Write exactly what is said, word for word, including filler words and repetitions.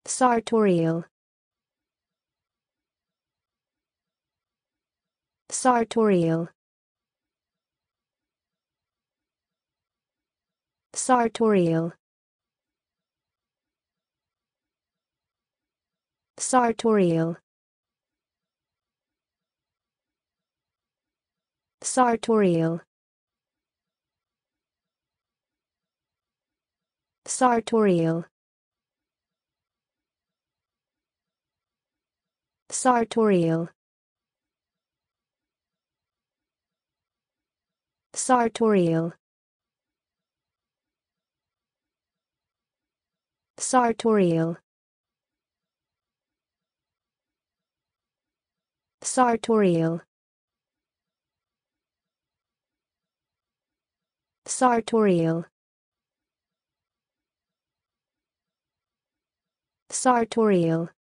Sartorial. Sartorial. Sartorial. Sartorial. Sartorial. Sartorial. Sartorial. Sartorial. Sartorial. Sartorial. Sartorial. Sartorial.